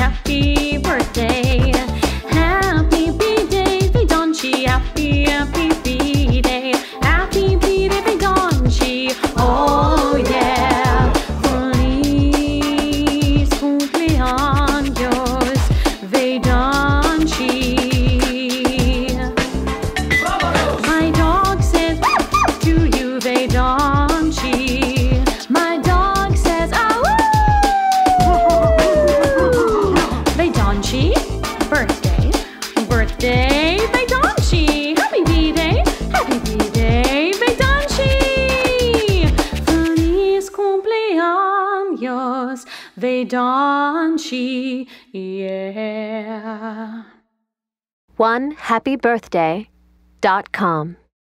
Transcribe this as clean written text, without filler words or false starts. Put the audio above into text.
happy birthday. Happy B-Day, Vedanshi. Happy, happy B-Day. Happy B-Day, Vedanshi. Oh yeah. Feliz cumpleaños, Vedanshi. My dog says to you, Vedanshi. My dog says, ah, Vedanshi, birthday, birthday, Vedanshi. Happy B-Day, Vedanshi. Feliz cumpleaños, Vedanshi, yeah. OneHappyBirthday.com